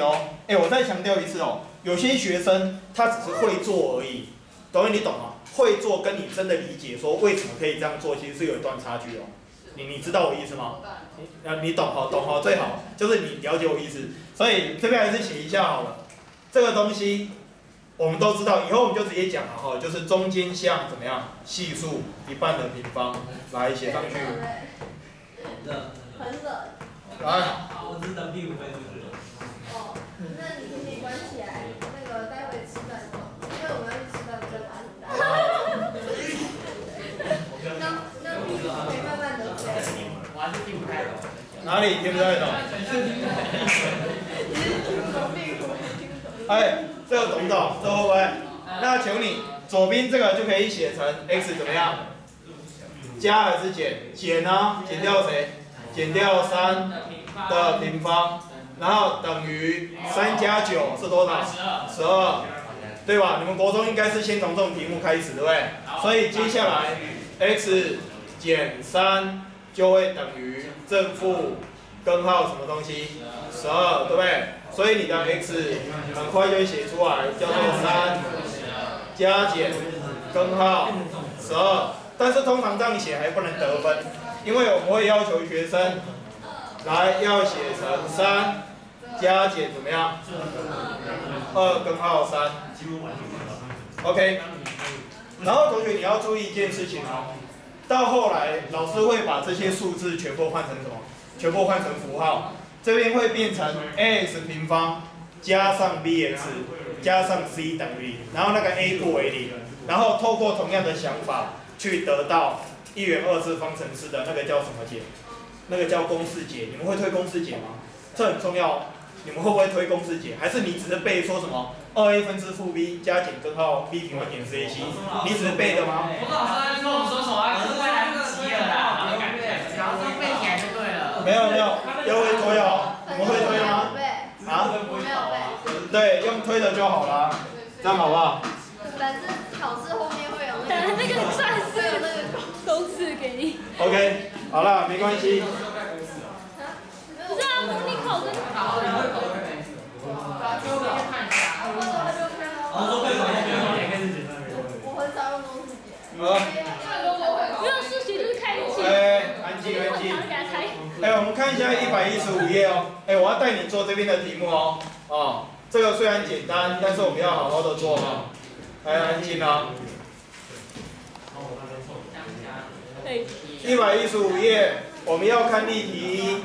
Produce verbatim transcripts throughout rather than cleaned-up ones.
哦，哎，我再强调一次哦，有些学生他只是会做而已，懂你懂吗？会做跟你真的理解说为什么可以这样做，其实是有一段差距哦。你你知道我意思吗？你你懂好懂好最好，就是你了解我意思。所以这边还是写一下好了，这个东西我们都知道，以后我们就直接讲了哈，就是中间项怎么样，系数一半的平方，来写上去。 热， 很冷。 来， 我只是等屁股飞出去了。 哦，那你可以关起来，那个待会吃饭的时候，因为我们要去吃饭，不要打很大。让让屁股可以慢慢的飞。 我还是听不太懂。 哪里听不太懂？哎，这个懂不懂？这会不会？那求你，左边这个就可以写成 x 怎么样？加还是减？减啊，减掉谁？减掉三的平方，然后等于三加九是多少？十二，对吧？你们国中应该是先从这种题目开始，对不对？所以接下来 x 减三就会等于正负根号什么东西？十二，对不对？所以你的 x 很快就会写出来，叫做三加减根号十二。但是通常这样写还不能得分，因为我们会要求学生来要写成三加减怎么样？二根号三。OK。然后同学你要注意一件事情哦，到后来老师会把这些数字全部换成什么？全部换成符号。这边会变成 ax 平方加上 bx 加上 c 等于，然后那个 a 不为零，然后透过同样的想法去得到一元二次方程式的那个叫什么解？那个叫公式解。你们会推公式解吗？这很重要。你们会不会推公式解？还是你只是背说什么二 a 分之负 b 加减根号 b 平方减 c c？ 你只是背的吗？ 我老师在跟我说什么？可是未来不及了啦，只要是背起来就对了。 没有没有，要会推哦。你们会推吗？啊？ 我没有背。 对，用推的就好了，这样好不好？ 反正考试后面会有那个， 那个算会有那个公式给你。 OK， 好了，没关系。 不是啊，模拟考跟好，然后最后可以看一下。 我都还没有看到。 我说为什么要开始解？ 我很少用公式解。 好。 没有数学就是开启。 哎，安静安静。哎，我们看一下一百一十五页哦。哎，我要带你做这边的题目哦。哦，这个虽然简单，但是我们要好好的做哈。来，安静啊。一百一十五页，我们要看例题一。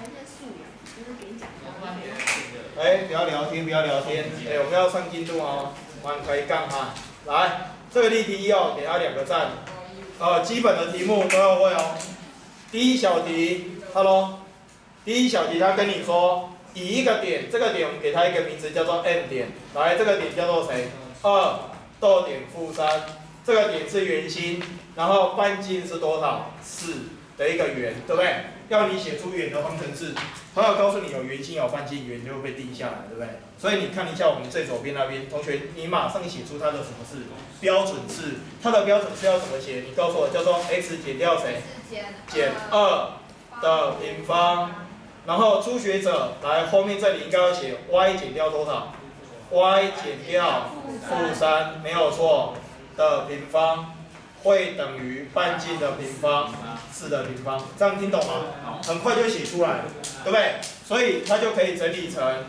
哎，不要聊天，不要聊天。哎，我们要上进度哦，往开杠哈。来，这个例题一哦，给他两个赞。呃，基本的题目都要会哦。第一小题 ，Hello， 第一小题他跟你说，以一个点，这个点我们给它一个名字叫做 M 点，来，这个点叫做谁？二逗点负三，这个点是圆心，然后半径是多少？四的一个圆，对不对？要你写出圆的方程式，他要告诉你有圆心有半径，圆就会被定下来，对不对？所以你看一下我们最左边那边，同学，你马上写出它的什么式？标准式。它的标准式要怎么写？你告诉我，叫做 x 减掉谁？减二的平方。然后初学者来后面这里应该要写 y 减掉多少 ？y 减掉负三，没有错的平方。会等于半径的平方，四的平方，这样听懂吗？很快就写出来，对不对？所以它就可以整理成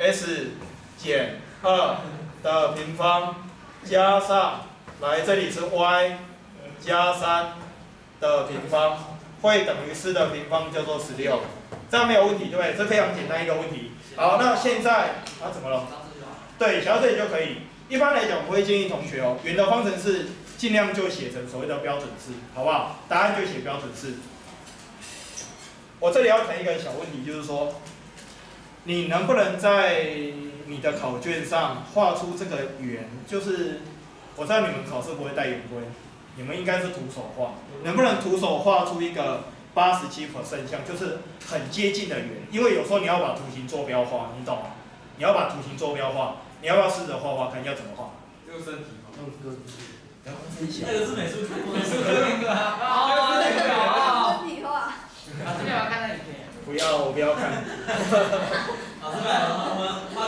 s 减二的平方加上，来这里是 y 加三的平方，会等于四的平方，叫做十六，这样没有问题，对不对？这非常简单一个问题。好，那现在啊怎么了？对，写到这里就可以。一般来讲，我会建议同学哦，圆的方程式尽量就写成所谓的标准式，好不好？答案就写标准式。我这里要谈一个小问题，就是说，你能不能在你的考卷上画出这个圆？就是我知道你们考试不会带圆规，你们应该是徒手画，能不能徒手画出一个八十七 percent 像，就是很接近的圆？因为有时候你要把图形坐标画，你懂吗？你要把图形坐标画，你要不要试着画画看要怎么画？ 用身体吗？ 用个子。 那个是美术课，美术课那个啊。哦，那个啊。身体化。 老师，你要看那影片？ 不要，我不要看。 老师，我们画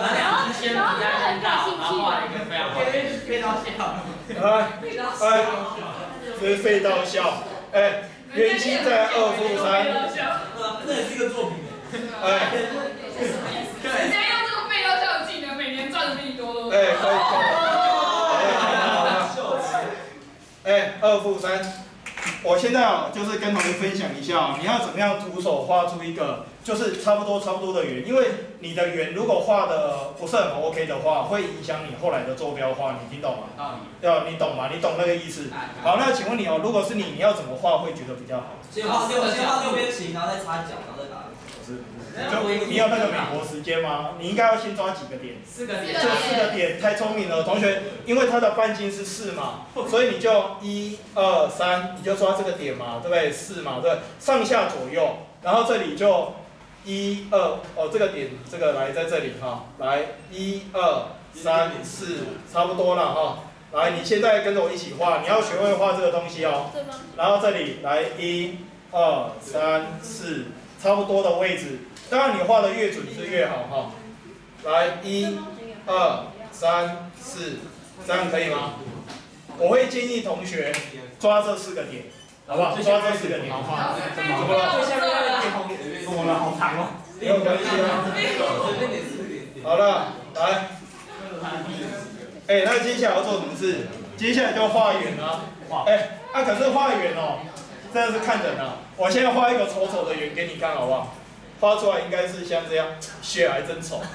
哎哎，这是废到笑。哎，圆心在二负三。 这也是一个作品。 哎。 人家用这个废到笑的技能，每年赚的比你多都。 哎，可以可以。哎，二负三。我现在啊，就是跟同学分享一下啊，你要怎么样徒手画出一个就是差不多差不多的圆，因为你的圆如果画的不是很 OK 的话，会影响你后来的坐标画，你听懂吗？要你懂吗？你懂那个意思？好，那请问你哦，如果是你，你要怎么画会觉得比较好？ 先画六，先画六边形，然后再插角，然后再打。 是。就你有那个美国时间吗？你应该要先抓几个点？ 四个点。 这四个点太聪明了，同学，因为它的半径是四嘛，所以你就一二三，你就抓这个点嘛，对不对？四嘛，对，上下左右，然后这里就一二哦，这个点这个来在这里哈，来一二三四，差不多了哈。来，你现在跟着我一起画，你要学会画这个东西哦。然后这里来一二三四，差不多的位置。当然，你画的越准是越好哈。来，一、二、三、四，这样可以吗？我会建议同学抓这四个点，好不好？抓这四个点。怎么了？ 最下面那个点红，怎么了？好长哦。 没有关系啊。好了，来。哎，那接下来要做什么事？接下来就画圆啊。哎，啊，可是画圆哦，真的是看人啊。我现在画一个丑丑的圆给你看，好不好？画出来应该是像这样，血还真丑。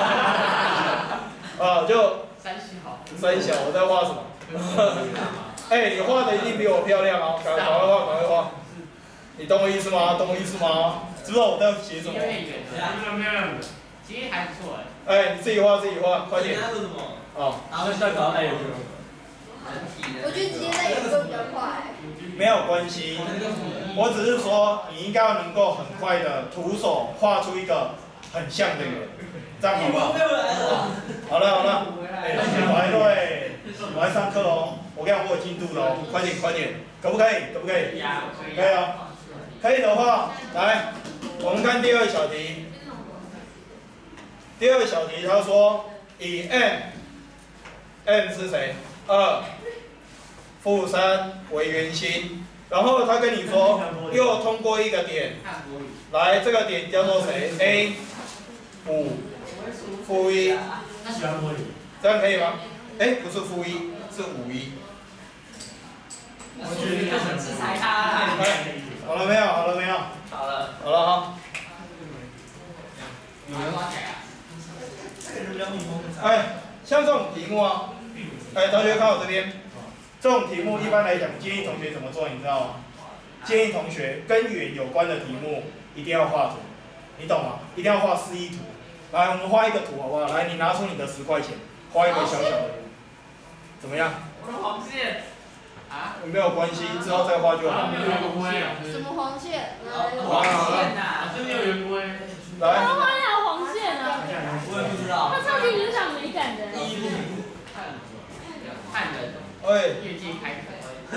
啊，就三小， 三小，我在画什么？哎，你画的一定比我漂亮哦，赶快画，赶快画。你懂我意思吗？懂我意思吗？知道我在写什么？ 其实还不错哎。 哎，你自己画，自己画，快点。 哦。然后下稿带有。 我觉得直接在演奏比较快。 没有关系，我只是说你应该要能够很快的徒手画出一个很像的圆，这样好不好？好了好了，哎，我还对，我还上课哦，我跟你讲我有进度了哦，快点快点，可不可以？可不可以？可以啊，可以的话，来，我们看第二小题。第二小题他说以 m，m 是谁？二。负三为圆心，然后他跟你说又通过一个点，来这个点叫做谁 ？A 五负一，这样可以吗？哎，不是负一，是五一。 我觉得你很制裁他啦。 好了没有？好了没有？ 好了。 好了哈。哎，像这种题目啊，哎，同学看我这边。这种题目一般来讲，建议同学怎么做，你知道吗？建议同学跟圆有关的题目一定要画图，你懂吗？一定要画示意图。来，我们画一个图好不好？来，你拿出你的十块钱，画一个小小的圆，怎么样？ 我的黄线。啊？ 没有关系，之后再画就好。 什么黄线？ 黄线呐， 这边有圆规。 来。 他画哪有黄线啊？ 我也不知道。 他超级影响美感的。 看人。 哎， 业界开口。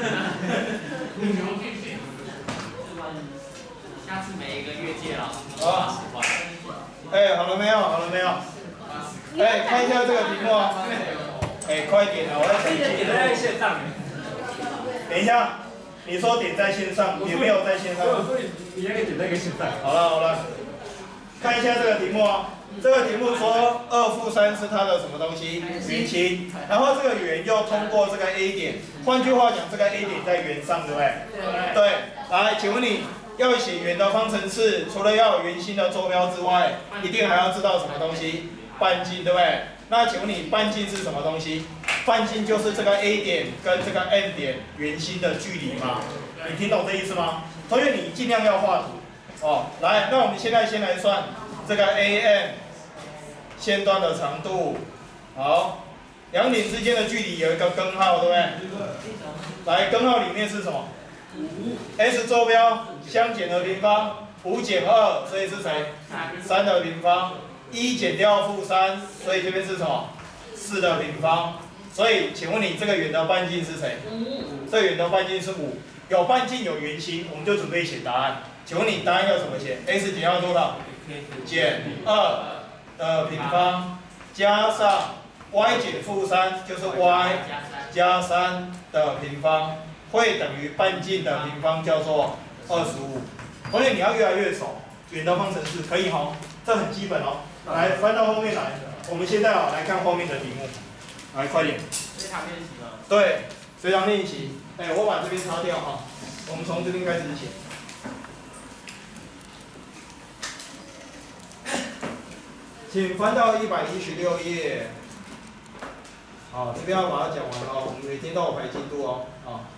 下次每一个越界了。 好。哎，好了没有？好了没有？哎，看一下这个题目啊。哎，快点啊！我要点进在线上。 等一下，你说点在线上，也没有在线上。 你那个点在个线上。 好了好了，看一下这个题目啊。这个题目说二负三是它的什么东西？圆心。然后这个圆又通过这个 A 点，换句话讲，这个 A 点在圆上，对不对？对。来，请问你要写圆的方程式，除了要有圆心的坐标之外，一定还要知道什么东西？半径，对不对？那请问你半径是什么东西？半径就是这个 A 点跟这个 M 点圆心的距离嘛？你听懂这意思吗？同学，你尽量要画图哦。来，那我们现在先来算这个 A M。线段的长度，好，两点之间的距离有一个根号，对不对？来，根号里面是什么 ？S 坐标相减的平方，五减二，所以是谁？三的平方。一减掉负三，所以这边是什么？四的平方。所以，请问你这个圆的半径是谁？这个圆的半径是五。有半径有圆心，我们就准备写答案。请问你答案要怎么写 ？S 减掉多少？减二。的平方加上 y 减负三就是 y 加三的平方会等于半径的平方，叫做二十五。同学，你要越来越熟圆的方程式，可以哈，这很基本哦。来，翻到后面来，我们现在哦来看后面的题目，来快点。 随堂练习吗？ 对，随堂练习。哎，我把这边擦掉哈，我们从这边开始写。请翻到一百一十六页。好，这边要把它讲完哦，我们每天都有排进度哦。啊。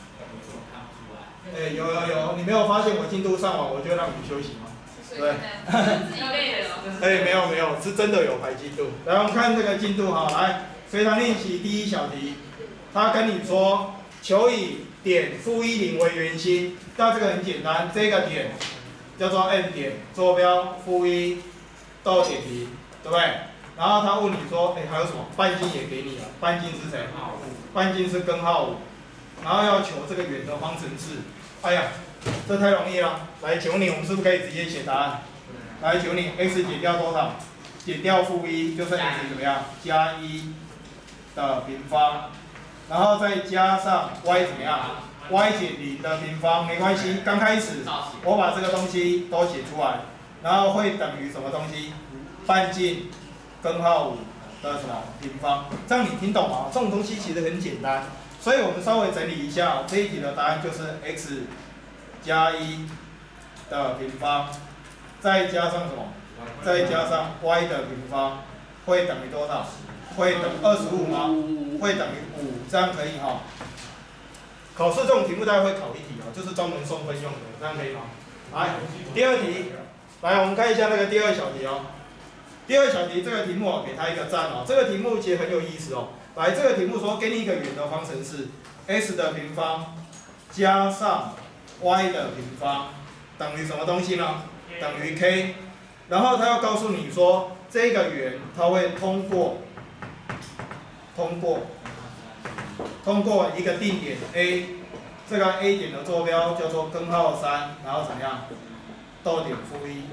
哎，有有有，你没有发现我进度上完，我就让你休息吗？对。 自己累了。 哎，没有没有，是真的有排进度。来，我们看这个进度哈，来，随堂练习第一小题，他跟你说，求以点负一零为圆心，那这个很简单，这个点叫做 M 点，坐标负一到点零，对不对？然后他问你说，哎，还有什么？半径也给你了，半径是谁？半径是根号五，然后要求这个圆的方程式。哎呀，这太容易了。来，求你，我们是不是可以直接写答案？来，求你 ，x 减掉多少？减掉负一，就剩 x 怎么样？加一的平方，然后再加上 y 怎么样 ？y 减零的平方，没关系。刚开始我把这个东西都写出来，然后会等于什么东西？半径根号五的什么平方？这样你听懂吗？这种东西其实很简单，所以我们稍微整理一下，这一题的答案就是 x 加一的平方。再加上什么？再加上 y 的平方会等于多少？会等二十五吗？会等于五，这样可以哈。考试这种题目大概会考一题哦，就是专门送分用的，这样可以吗？来，第二题，来我们看一下那个第二小题哦。第二小题这个题目哦，给它一个赞哦。这个题目其实很有意思哦。来，这个题目说给你一个圆的方程式 ，x 的平方加上 y 的平方等于什么东西呢？等于 k， 然后他要告诉你说，这个圆它会通过，通过，通过一个定点 A， 这个 A 点的坐标叫做根号三，然后怎么样？逗点负一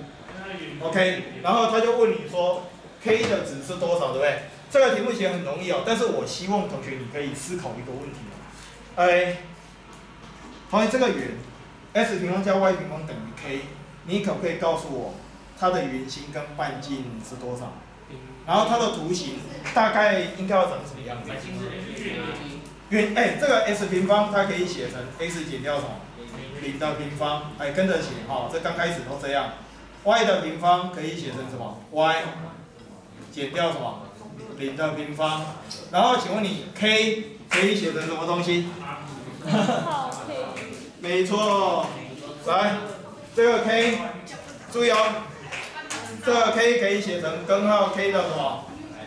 ，OK， 然后他就问你说 k 的值是多少，对不对？这个题目其实很容易哦，但是我希望同学你可以思考一个问题，哎，同学这个圆 x 平方加 y 平方等于 k。你可不可以告诉我它的圆心跟半径是多少？然后它的图形大概应该要长什么样子？圆哎，这个 x 平方它可以写成 x 减掉什么？零的平方，哎，跟着写哈，这刚开始都这样。y 的平方可以写成什么 ？y 减掉什么？零的平方。然后请问你 k 可以写成什么东西？ 好 k。 没错，来。这个 k， 注意哦，这个 k 可以写成根号 k 的什么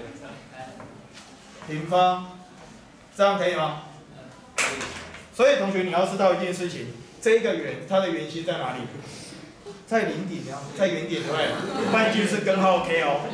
平方，这样可以吗？所以同学你要知道一件事情，这个圆它的圆心在哪里？在零点呀，在原点对不对？半径是根号 k 哦。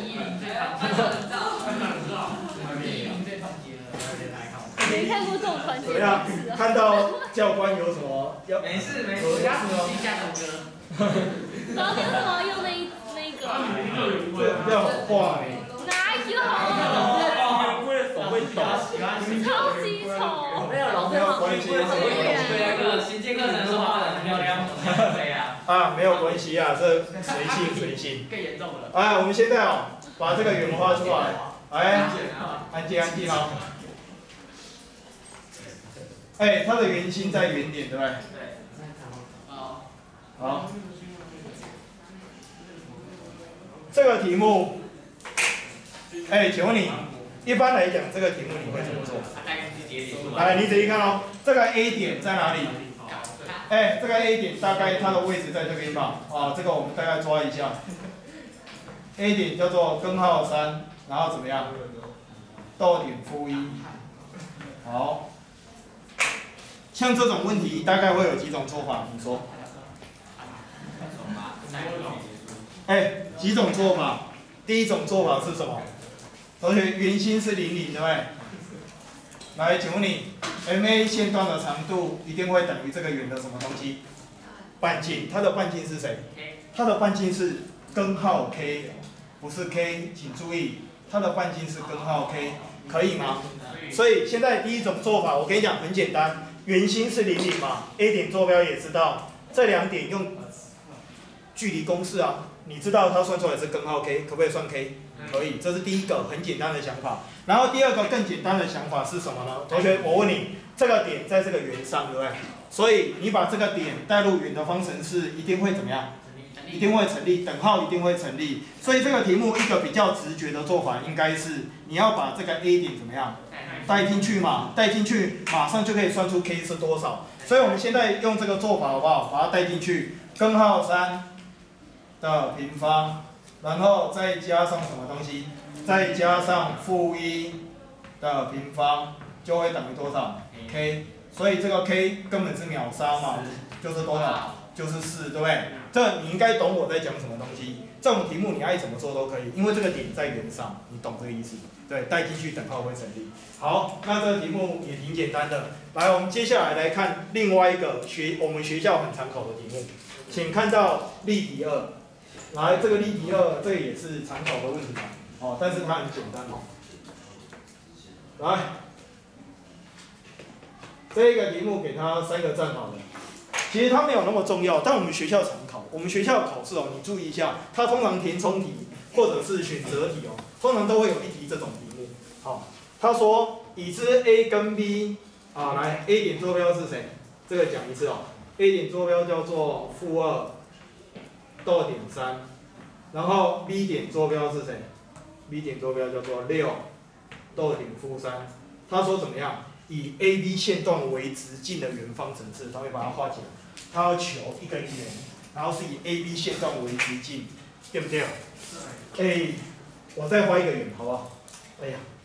没看过这种团结怎么样？看到教官有什么要？ 没事没事，我要听一下首歌。 然后跟什么用那一那一个？ 这要画哎。 哪有？ 为了手会抖， 超级丑。 没有老师没有关系， 对那个衔接课程说画的很漂亮，对呀。 啊，没有关系啊，这随性随性。 更严重了。 哎，我们现在哦，把这个圆画出来。哎，安静安静哦。哎，它的圆心在原点，对不对？ 对。好。 好。这个题目，哎，请问你，一般来讲，这个题目你会怎么做？来，你仔细看哦，这个 A 点在哪里？哎，这个 A 点大概它的位置在这边吧？啊，这个我们大概抓一下。A 点叫做根号三，然后怎么样？逗点负一。好。像这种问题大概会有几种做法，你说？哎，几种做法？第一种做法是什么？同学，圆心是零零，对不对？来，请问你 ，M A 线段的长度一定会等于这个圆的什么东西？半径，它的半径是谁？它的半径是根号 k， 不是 k， 请注意，它的半径是根号 k。 可以吗？所以现在第一种做法，我跟你讲很简单，圆心是零零嘛 ，A 点坐标也知道，这两点用距离公式啊，你知道它算出来是根号 K， 可不可以算 K？ 可以，这是第一个很简单的想法。然后第二个更简单的想法是什么呢？同学，我问你，这个点在这个圆上，对不对？所以你把这个点带入圆的方程式，一定会怎么样？一定会成立，等号一定会成立。所以这个题目一个比较直觉的做法，应该是你要把这个 A 点怎么样带进去嘛？带进去，马上就可以算出 K 是多少。所以我们现在用这个做法好不好？把它带进去，根号三的平方，然后再加上什么东西？再加上负一的平方，就会等于多少 ？K。所以这个 K 根本是秒杀嘛，就是多少？就是四，对不对？这你应该懂我在讲什么东西。这种题目你爱怎么做都可以，因为这个点在圆上，你懂这个意思？对，带进去等号会成立。好，那这个题目也挺简单的。来，我们接下来来看另外一个学我们学校很常考的题目，请看到例题二。来，这个例题二，这个也是常考的问题哦，但是它很简单哦。来，这个题目给它三个赞好了。其实它没有那么重要，但我们学校常考。我们学校考试哦，你注意一下，它通常填充题或者是选择题哦，通常都会有一题这种题目。好，他说已知 A 跟 B 啊，来 A 点坐标是谁？这个讲一次哦。A 点坐标叫做负二逗点三，然后 B 点坐标是谁 ？B 点坐标叫做六逗点负三。他说怎么样？以 A B 线段为直径的圆方程式，他会把它画起来。他要求一个圆，然后是以 A B 线段为直径，对不对？哎，我再画一个圆，好不好？哎呀。